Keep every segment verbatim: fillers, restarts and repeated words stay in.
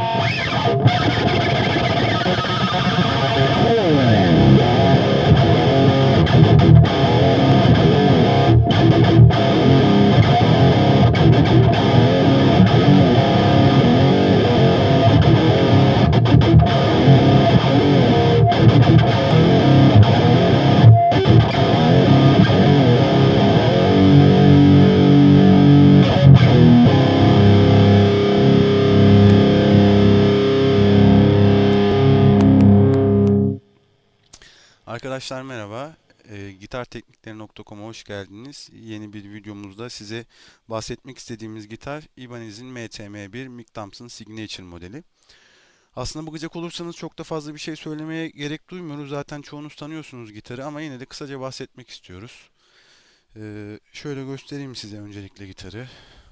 Arkadaşlar merhaba, e, gitar teknikleri nokta com'a hoş geldiniz. Yeni bir videomuzda size bahsetmek istediğimiz gitar Ibanez'in M T M bir Mick Thompson Signature modeli. Aslında bakacak olursanız çok da fazla bir şey söylemeye gerek duymuyoruz. Zaten çoğunuz tanıyorsunuz gitarı ama yine de kısaca bahsetmek istiyoruz. E, şöyle göstereyim size öncelikle gitarı.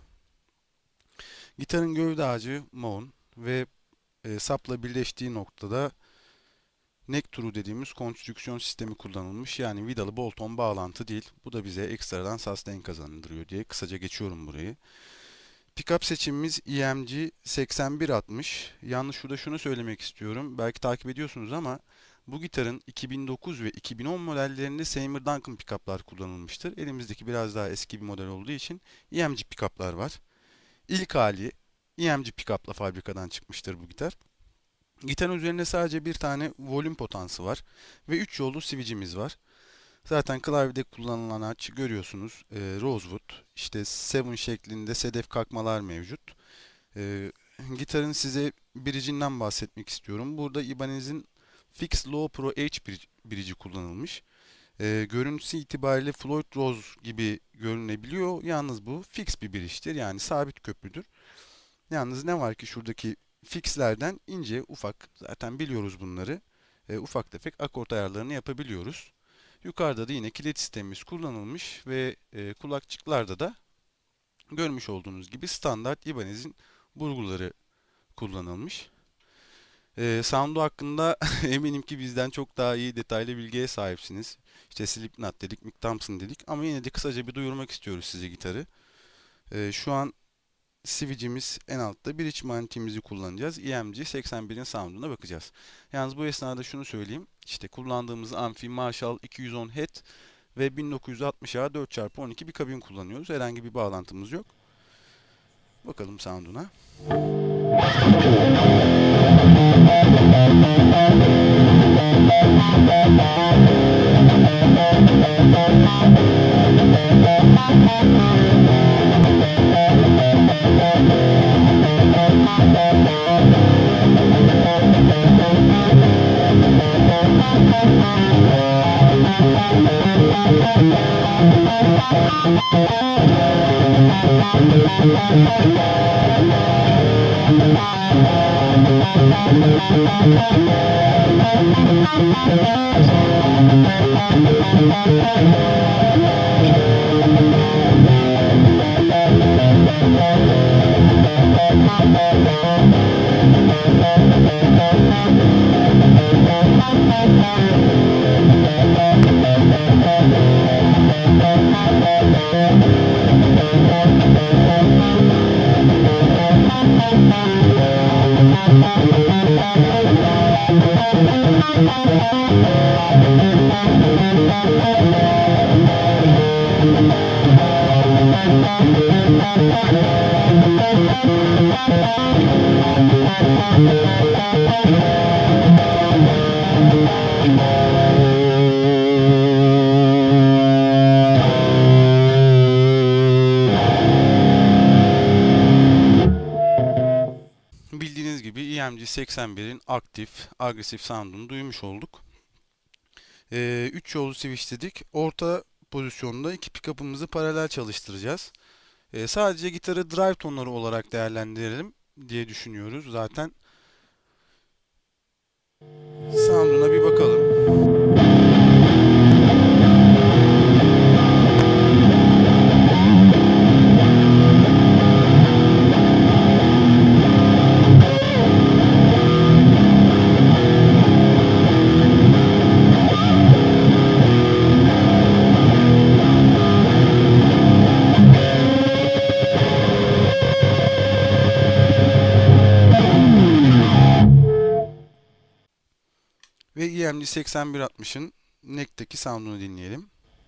Gitarın gövde ağacı maun ve e, sapla birleştiği noktada neck true dediğimiz konstrüksiyon sistemi kullanılmış. Yani vidalı bolt-on bağlantı değil. Bu da bize ekstradan sustain kazandırıyor diye kısaca geçiyorum burayı. Pickup seçimimiz E M G seksen bir altmış. Yalnız şurada şunu söylemek istiyorum. Belki takip ediyorsunuz ama bu gitarın iki bin dokuz ve iki bin on modellerinde Seymour Duncan pickuplar kullanılmıştır. Elimizdeki biraz daha eski bir model olduğu için E M G pickuplar var. İlk hali E M G pickupla fabrikadan çıkmıştır bu gitar. Gitarın üzerinde sadece bir tane volüm potansı var ve üç yollu switch'imiz var. Zaten klavyede kullanılan aç görüyorsunuz. E, Rosewood, işte Seven şeklinde sedef kalkmalar mevcut. E, gitarın size bridge'inden bahsetmek istiyorum. Burada Ibanez'in Fix Low Pro H bridge'i kullanılmış. E, görüntüsü itibariyle Floyd Rose gibi görünebiliyor. Yalnız bu fix bir bridge'tir. Yani sabit köprüdür. Yalnız ne var ki şuradaki fixlerden ince ufak, zaten biliyoruz bunları, e, ufak tefek akort ayarlarını yapabiliyoruz. Yukarıda da yine kilit sistemimiz kullanılmış ve e, kulakçıklarda da görmüş olduğunuz gibi standart Ibanez'in burguları kullanılmış. E, sound'u hakkında eminim ki bizden çok daha iyi detaylı bilgiye sahipsiniz. İşte Slipknot dedik, Mick Thompson dedik ama yine de kısaca bir duyurmak istiyoruz size gitarı. E, şu an switch'imiz en altta, bir iç magnetimizi kullanacağız. E M G seksen birin sound'una bakacağız. Yalnız bu esnada şunu söyleyeyim. İşte kullandığımız amfi Marshall iki yüz on Head ve bin dokuz yüz altmış A dört çarpı on iki bir kabin kullanıyoruz. Herhangi bir bağlantımız yok. Bakalım sound'una. Bildiğiniz gibi E M G seksen birin aktif, agresif sound'unu duymuş olduk. Ee, üç yollu switch dedik. Orta pozisyonda iki pickup'ımızı paralel çalıştıracağız. Ee, sadece gitarı drive tonları olarak değerlendirelim diye düşünüyoruz. Zaten sound'una bir bakalım. E M G seksen bir altmışın neck'teki sound'unu dinleyelim.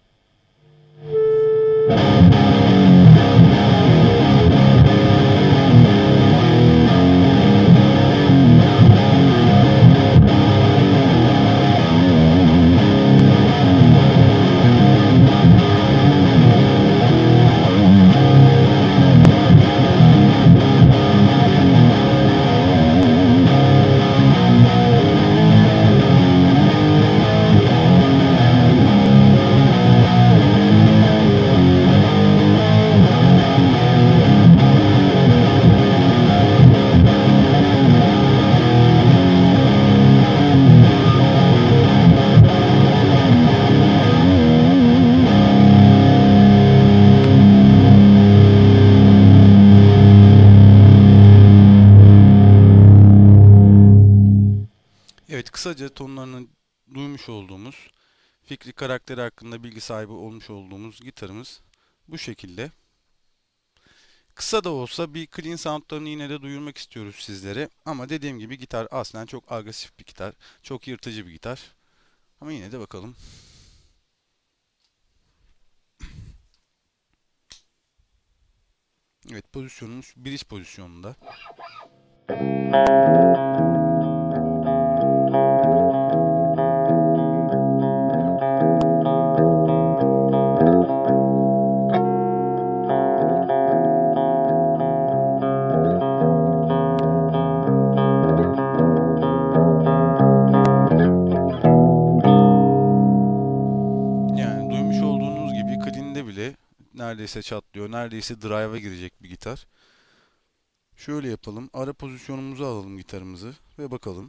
Evet, kısaca tonlarını duymuş olduğumuz, fikri karakteri hakkında bilgi sahibi olmuş olduğumuz gitarımız bu şekilde. Kısa da olsa bir clean soundlarını yine de duyurmak istiyoruz sizlere. Ama dediğim gibi gitar aslında çok agresif bir gitar. Çok yırtıcı bir gitar. Ama yine de bakalım. Evet, pozisyonumuz bridge pozisyonunda. Yani duymuş olduğunuz gibi clean'de bile neredeyse çatlıyor, neredeyse drive'a girecek bir gitar. Şöyle yapalım, ara pozisyonumuzu alalım gitarımızı ve bakalım.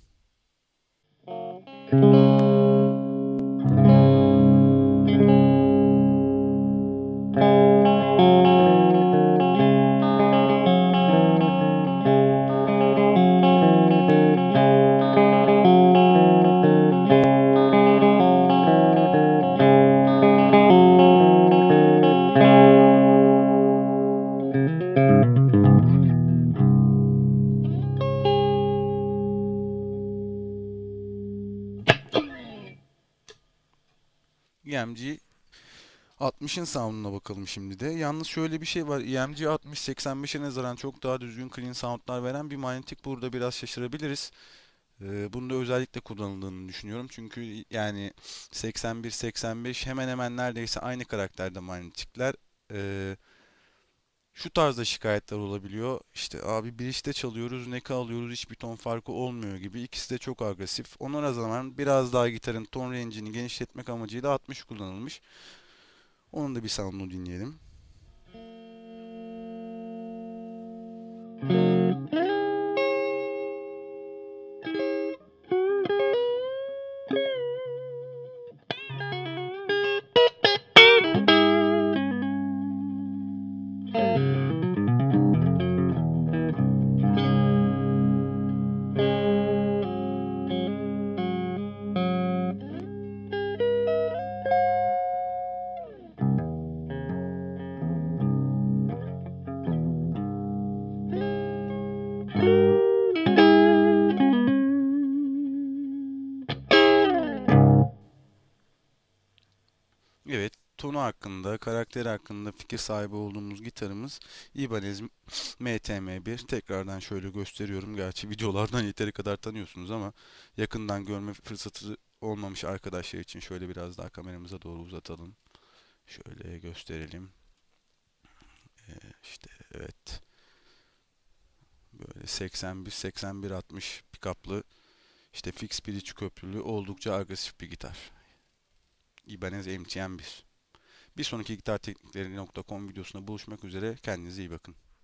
E M G altmışın sound'una bakalım şimdi de. Yalnız şöyle bir şey var. E M G altmış seksen beşe nazaran çok daha düzgün clean sound'lar veren bir manyetik. Burada biraz şaşırabiliriz. Ee, bunda özellikle kullanıldığını düşünüyorum. Çünkü yani seksen bir seksen beş hemen hemen neredeyse aynı karakterde manyetikler. Ee, Şu tarzda şikayetler olabiliyor. İşte abi bir işte çalıyoruz, neck'e alıyoruz, hiçbir ton farkı olmuyor gibi. İkisi de çok agresif. Ona rağmen biraz daha gitarın ton range'ini genişletmek amacıyla altmış kullanılmış. Onun da bir sound'unu dinleyelim. Evet, tonu hakkında, karakteri hakkında fikir sahibi olduğumuz gitarımız Ibanez M T M bir. Tekrardan şöyle gösteriyorum. Gerçi videolardan yeteri kadar tanıyorsunuz ama yakından görme fırsatı olmamış arkadaşlar için şöyle biraz daha kameramıza doğru uzatalım. Şöyle gösterelim. Ee, işte evet. Böyle seksen bir seksen bir altmış pick-up'lı işte fix bridge köprülü oldukça agresif bir gitar. Ibanez M T M bir. Bir sonraki gitar teknikleri nokta com videosunda buluşmak üzere. Kendinize iyi bakın.